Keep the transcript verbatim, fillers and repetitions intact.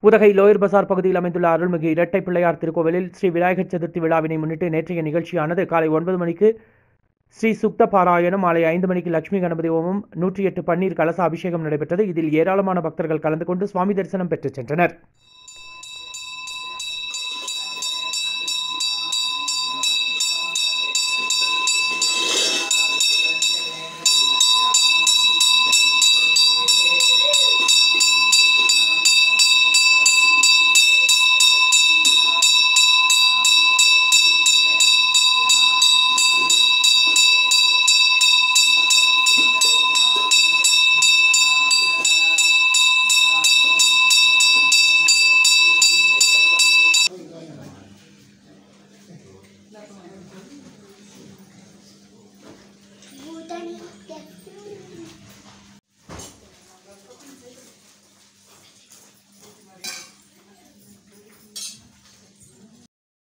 Udhagai lower பசார் பகுதியில் அமைந்துள்ள அருள்மிகு இரட்டை பிள்ளையார் திருக்கோவிலில் ஸ்ரீ விநாயகர் சதுர்த்தி விழாவினை முன்னிட்டு நேற்றைய நிகழ்ச்சியானது காலை ஒன்பது மணிக்கு ஸ்ரீ சுக்த பாராயணம், மாலை ஐந்து மணிக்கு லட்சுமி கணபதி ஹோமம், நூற்றி எட்டு பன்னீர் கலச அபிஷேகம் நடைபெற்றது. இதில் ஏராளமான பக்தர்கள் கலந்து கொண்டு சுவாமி தரிசனம் பெற்று சென்றனர்.